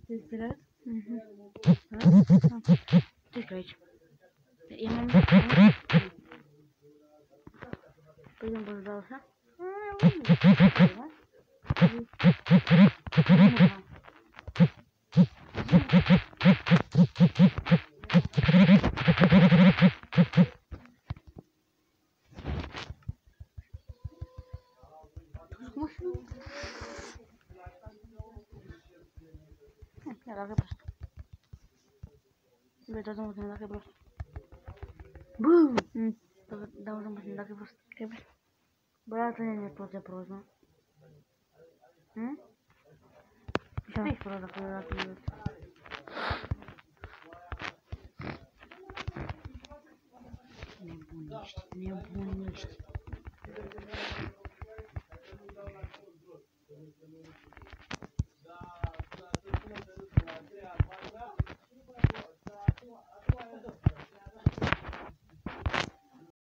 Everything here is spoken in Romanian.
Înțeles? Ce-i aici? E mai păi nu pot să dau așa? Ia, dacă e prost. Băi, dați-mă puțin dacă e prost. Bă! Dau-mă puțin dacă e prost. Bă, iată nene tot de prost, nu? Știi prost dacă e dată de Nebuniști.